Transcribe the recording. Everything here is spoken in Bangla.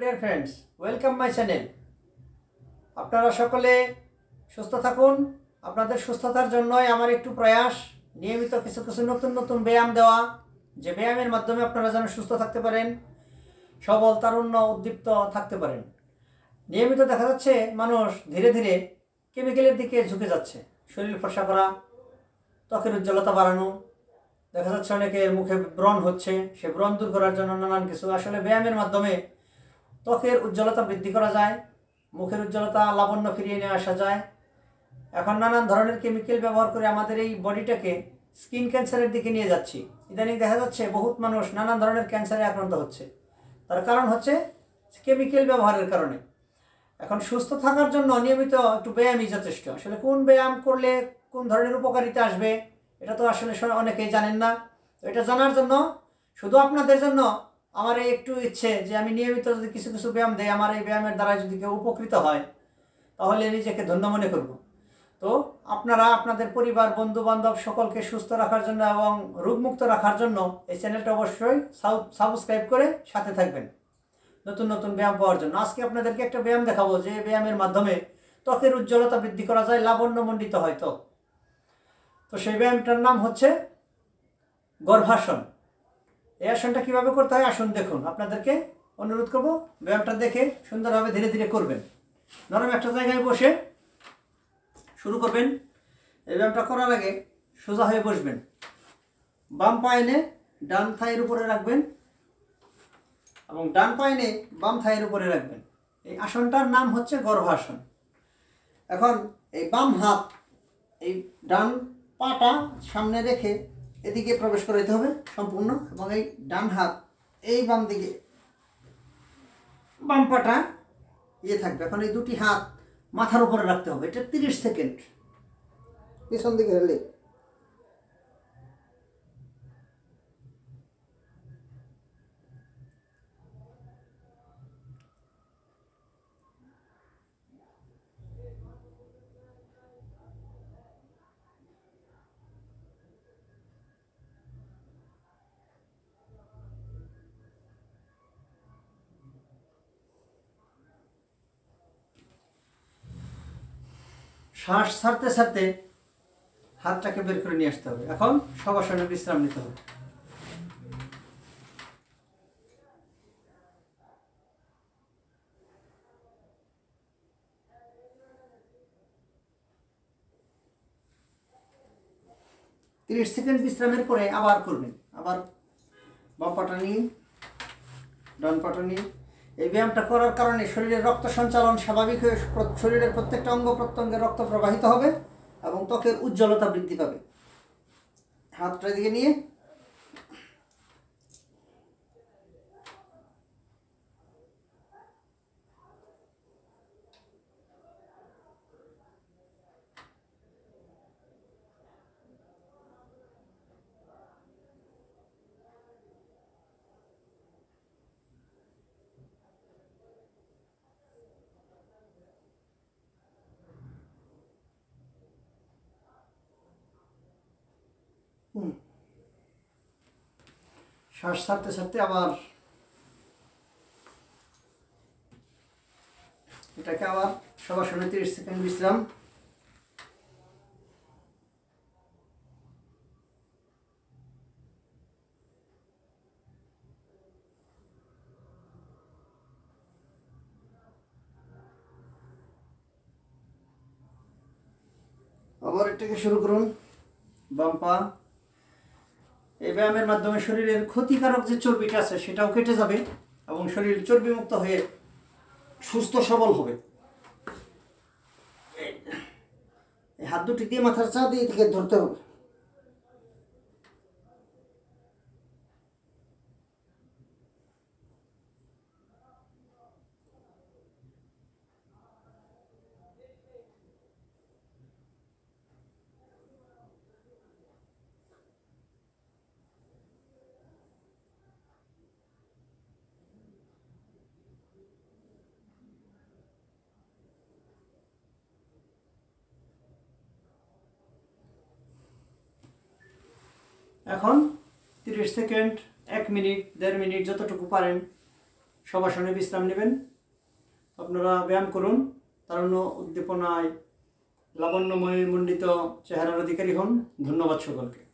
Deer friends, welcome my channel. আপনারা সকলে সুস্থ থাকুন। আপনাদের সুস্থতার জন্যই আমার একটু প্রয়াস, নিয়মিত কিছু কিছু নতুন নতুন ব্যায়াম দেওয়া, যে ব্যায়ামের মাধ্যমে আপনারা যেন সুস্থ থাকতে পারেন, সবল তারুণ্য উদ্দীপ্ত থাকতে পারেন। নিয়মিত দেখা যাচ্ছে মানুষ ধীরে ধীরে কেমিক্যালের দিকে ঝুঁকে যাচ্ছে। শরীর ফর্সা করা, ত্বকের উজ্জ্বলতা বাড়ানো, দেখা যাচ্ছে অনেকের মুখে ব্রণ হচ্ছে, সে ব্রণ দূর করার জন্য নানান কিছু। আসলে ব্যায়ামের মাধ্যমে ত্বকের উজ্জ্বলতা বৃদ্ধি করা যায়, মুখের উজ্জ্বলতা লাবণ্য ফিরিয়ে নিয়ে আসা যায়। এখন নানান ধরনের কেমিক্যাল ব্যবহার করে আমাদের এই বডিটাকে স্কিন ক্যান্সারের দিকে নিয়ে যাচ্ছি। ইদানিং দেখা যাচ্ছে বহুত মানুষ নানান ধরনের ক্যান্সারে আক্রান্ত হচ্ছে। তার কারণ হচ্ছে কেমিক্যাল ব্যবহারের কারণে। এখন সুস্থ থাকার জন্য নিয়মিত একটু ব্যায়ামই যথেষ্ট। আসলে কোন ব্যায়াম করলে কোন ধরনের উপকারিতা আসবে এটা তো আসলে অনেকেই জানেন না। তো এটা জানার জন্য শুধু আপনাদের জন্য আমার এই একটু ইচ্ছে যে আমি নিয়মিত যদি কিছু কিছু ব্যায়াম দেই, আমার এই ব্যায়ামের দ্বারা যদি কেউ উপকৃত হয় তাহলে নিজেকে ধন্য মনে করব। তো আপনারা আপনাদের পরিবার, বন্ধু বান্ধব সকলকে সুস্থ রাখার জন্য এবং রোগমুক্ত রাখার জন্য এই চ্যানেলটা অবশ্যই সাবস্ক্রাইব করে সাথে থাকবেন নতুন নতুন ব্যায়াম পাওয়ার জন্য। আজকে আপনাদেরকে একটা ব্যায়াম দেখাবো যে ব্যায়ামের মাধ্যমে ত্বকের উজ্জ্বলতা বৃদ্ধি করা যায়, লাবণ্যমণ্ডিত হয় ত্বক। তো সেই ব্যায়ামটার নাম হচ্ছে গর্ভাসন। এই আসনটা কীভাবে করতে হয় আসুন দেখুন। আপনাদেরকে অনুরোধ করব ব্যায়ামটা দেখে সুন্দরভাবে ধীরে ধীরে করবেন। নরম একটা জায়গায় বসে শুরু করবেন। এই ব্যায়ামটা করার আগে সোজা হয়ে বসবেন। বাম পা এনে ডান থাইয়ের উপরে রাখবেন এবং ডান পা এনে বাম থাইয়ের উপরে রাখবেন। এই আসনটার নাম হচ্ছে গর্ভাসন। এখন এই বাম হাত এই ডান পাটা সামনে রেখে এদিকে প্রবেশ করাইতে হবে সম্পূর্ণ, এবং এই ডান হাত এই বাম দিকে, বাম পাটা থাকবে। এখন এই দুটি হাত মাথার উপরে রাখতে হবে। এটা 30 সেকেন্ড পিছন দিকে হেলে। শ্বাস ছাড়তে ছাড়তে হাতটাকে বের করে নিয়ে আসতে হবে। এখন শবাসনে বিশ্রাম নিতে হবে। তিরিশ সেকেন্ড বিশ্রামের পরে আবার করবেন। আবার বাম পাটা নিয়ে ডান পাটা নিয়ে। এই ব্যায়ামটা করার কারণে শরীরের রক্ত সঞ্চালন স্বাভাবিক হয়ে শরীরের প্রত্যেকটা অঙ্গ প্রত্যঙ্গে রক্ত প্রবাহিত হবে এবং ত্বকের উজ্জ্বলতা বৃদ্ধি পাবে। হাতটা দিকে নিয়ে শ্বাস ছাড়তে ছাড়তে আবার এটাকে আবার শবাসনে 30 সেকেন্ড বিশ্রাম। আবার এটাকে শুরু করুন। বাম পা। এই ব্যায়ামের মাধ্যমে শরীরের ক্ষতিকারক যে চর্বিটা আছে সেটাও কেটে যাবে এবং শরীর চর্বিমুক্ত হয়ে সুস্থ সবল হবে। এই হাত দুটি দিয়ে মাথার চা দিয়ে থেকে ধরতে হবে। এখন 30 সেকেন্ড, 1 মিনিট, 1.5 মিনিট যতটুকু পারেন শবাসনে বিশ্রাম নেবেন। আপনারা ব্যায়াম করুন, তারুণ্য উদ্দীপনায় লাবণ্যময় মণ্ডিত চেহারার অধিকারী হন। ধন্যবাদ সকলকে।